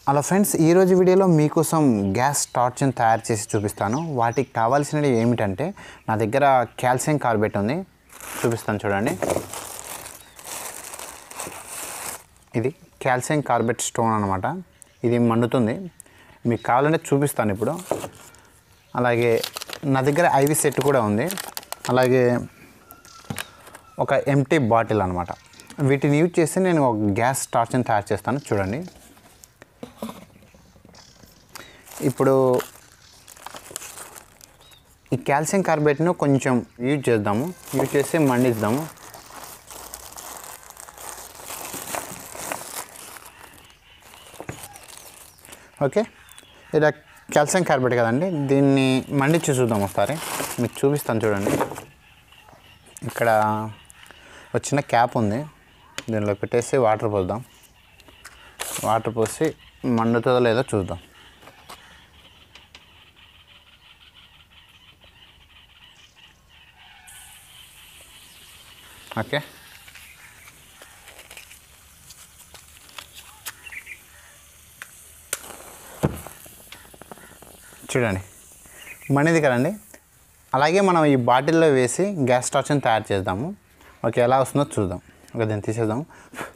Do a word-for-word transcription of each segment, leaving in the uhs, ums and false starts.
Hello friends, ఈరోజు వీడియోలో మీకోసం గ్యాస్ టార్చ్ని తయారు చేసి చూపిస్తాను. వాటికి కావాల్సినవి ఏమిటంటే నా దగ్గర కాల్షియం కార్బేట్ ఉంది, చూపిస్తాను చూడండి. ఇది కాల్షియం కార్బేట్ స్టోన్ అనమాట. ఇది మండుతుంది, మీకు కావాలంటే చూపిస్తాను ఇప్పుడు. అలాగే నా దగ్గర ఐవి సెట్ కూడా ఉంది, అలాగే ఒక ఎంటీ బాటిల్ అనమాట. వీటిని యూజ్ చేసి నేను ఒక గ్యాస్ టార్చ్ని తయారు చేస్తాను చూడండి. ఇప్పుడు ఈ కాల్షియం కార్బేట్ను కొంచెం యూజ్ చేద్దాము, యూజ్ చేసి మండిద్దాము. ఓకే, ఇలా కాల్షియం కార్బేట్ కదండి, దీన్ని మండించి చూద్దాం ఒకసారి. మీకు చూపిస్తాను చూడండి. ఇక్కడ ఒక చిన్న క్యాప్ ఉంది, దీనిలో పెట్టేసి వాటర్ పోద్దాం. వాటర్ పోసి మండుతుందో లేదో చూద్దాం. ఓకే, చూడండి మండిది కదండి. అలాగే మనం ఈ బాటిల్లో వేసి గ్యాస్ టార్చ్ని తయారు చేద్దాము. ఓకే, ఎలా వస్తుందో చూద్దాం. ఓకే, దీన్ని తీసేద్దాము.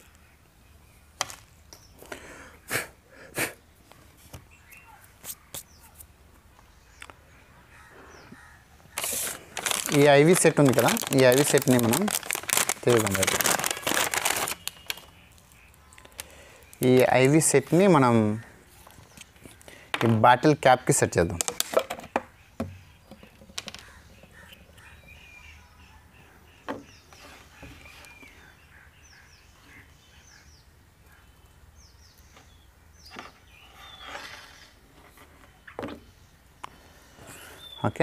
ఈ ఐవి సెట్ ఉంది కదా, ఈ ఐవి సెట్ని మనం తీద్దాం బయట. ఈ ఐవి సెట్ని మనం ఈ బాటిల్ క్యాప్కి సెట్ చేద్దాం. ఓకే,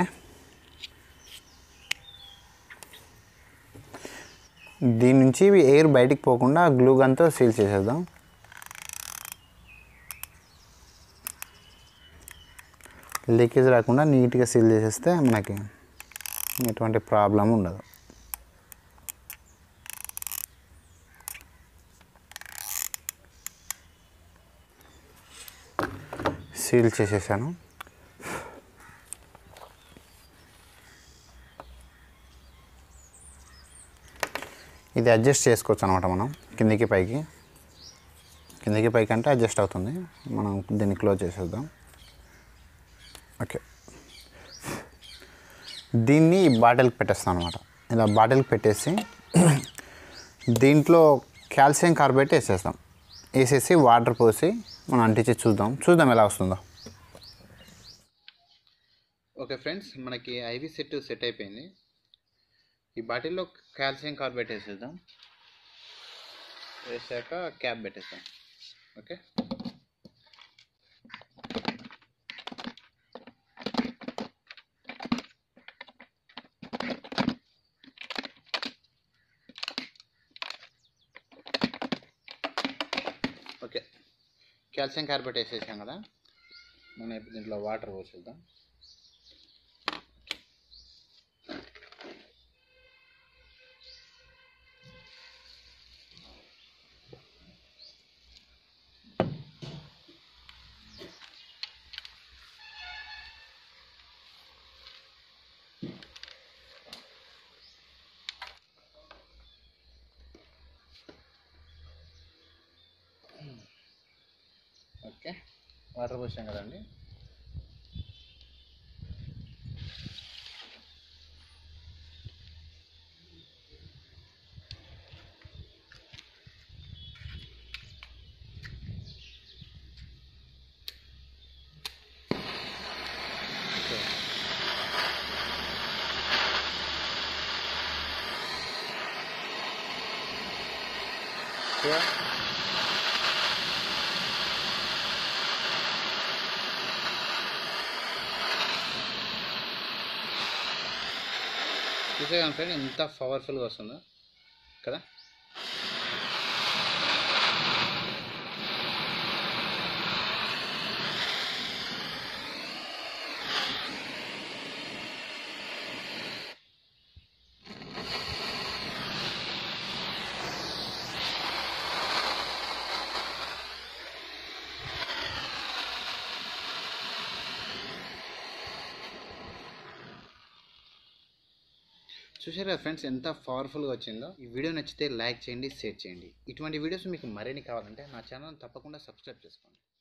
దీని నుంచి ఎయిర్ బయటికి పోకుండా గ్లూ గన్తో సీల్ చేసేద్దాం. లీకేజ్ రాకుండా నీట్గా సీల్ చేసేస్తే మనకి ఎటువంటి ప్రాబ్లం ఉండదు. సీల్ చేసేసాను. ఇది అడ్జస్ట్ చేసుకోవచ్చు అనమాట. మనం కిందికి పైకి కిందికి పైకి అంటే అడ్జస్ట్ అవుతుంది. మనం దీన్ని క్లోజ్ చేసేద్దాం. ఓకే, దీన్ని బాటిల్కి పెట్టేస్తాను అనమాట. ఇలా బాటిల్కి పెట్టేసి దీంట్లో కాల్షియం కార్బేట్ వేసేస్తాం. వేసేసి వాటర్ పోసి మనం అంటించి చూద్దాం చూద్దాం ఎలా వస్తుందో. ఓకే ఫ్రెండ్స్, మనకి ఐవి సెట్ సెట్ అయిపోయింది. ఈ బాటిల్లో కాల్షియం కార్బేట్ వేసేద్దాం. వేసాక క్యాప్ పెట్టేస్తాం. ఓకే, ఓకే కాల్షియం కార్బేట్ వేసేసాం కదా, మనం ఇప్పుడు దీంట్లో వాటర్ పోసేద్దాం. ఓకే, వాటర్ పోసాం కదండి. చూసే కానీ ఫ్రెండ్ ఎంత పవర్ఫుల్గా వస్తుందో కదా. చూశారు కదా ఫ్రెండ్స్, ఎంత పవర్ఫుల్గా వచ్చిందో. ఈ వీడియో నచ్చితే లైక్ చేయండి, షేర్ చేయండి. ఇటువంటి వీడియోస్ మీకు మరిన్ని కావాలంటే నా ఛానల్ తప్పకుండా సబ్స్క్రైబ్ చేసుకోండి.